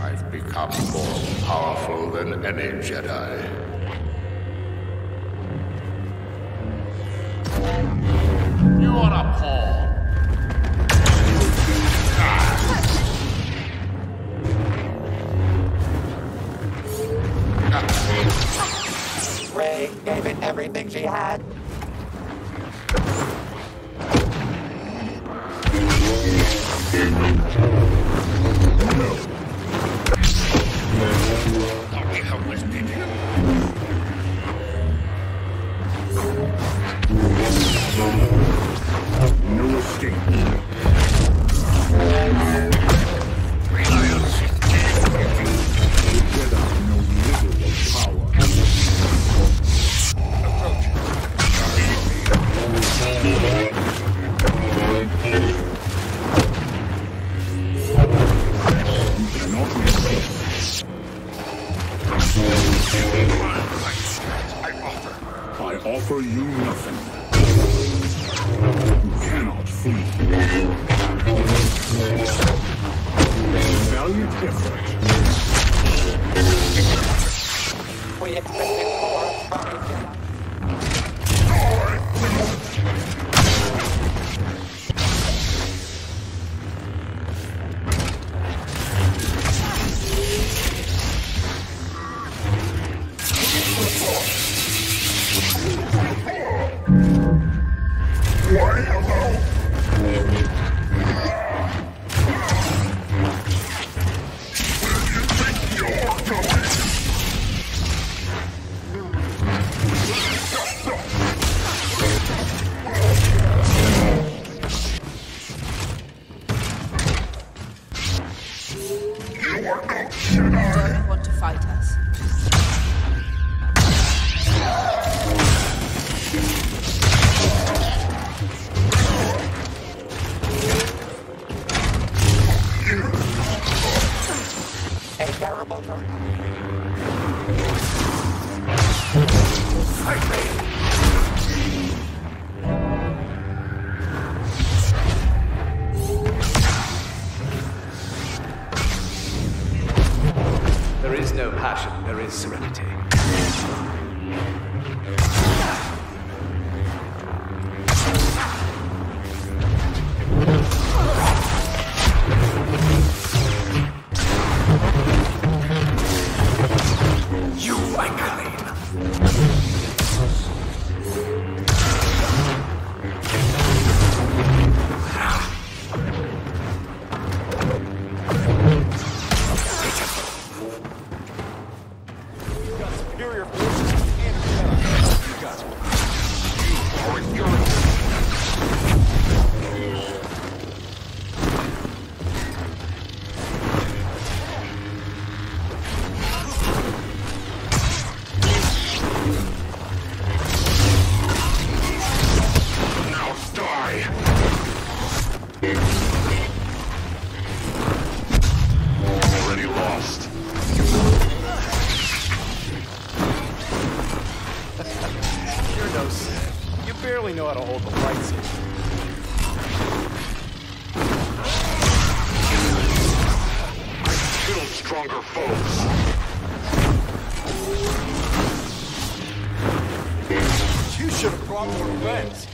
I've become more powerful than any Jedi. You are a pawn. Rey gave it everything she had. No escape. I offer you nothing. You cannot flee. Valiant effort. We expected more from you, Jedi. Don't want to fight us. A terrible turn. Fight me. There is no passion, there is serenity. You, I claim. Superior forces to standard Jedi. You got it. You are your now die. Already lost. You're no Sith. You barely know how to hold the lightsaber. Build stronger foes. You should have brought more friends.